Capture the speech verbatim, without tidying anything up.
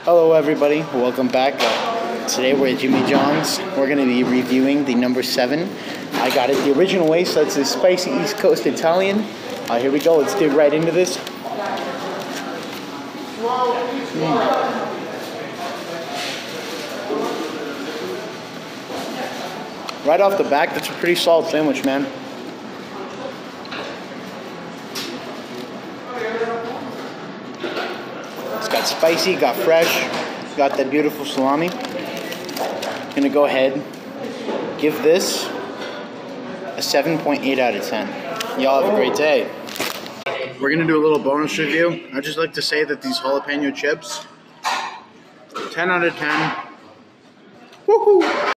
Hello everybody, welcome back. Uh, today we're at Jimmy John's. We're going to be reviewing the number seven. I got it the original way, so it's a spicy East Coast Italian. Uh, here we go, let's dig right into this. Mm. Right off the back, that's a pretty solid sandwich, man. It's got spicy, got fresh, got that beautiful salami. Gonna go ahead, give this a seven point eight out of ten. Y'all have a great day. We're gonna do a little bonus review. I'd just like to say that these jalapeno chips, ten out of ten. Woohoo!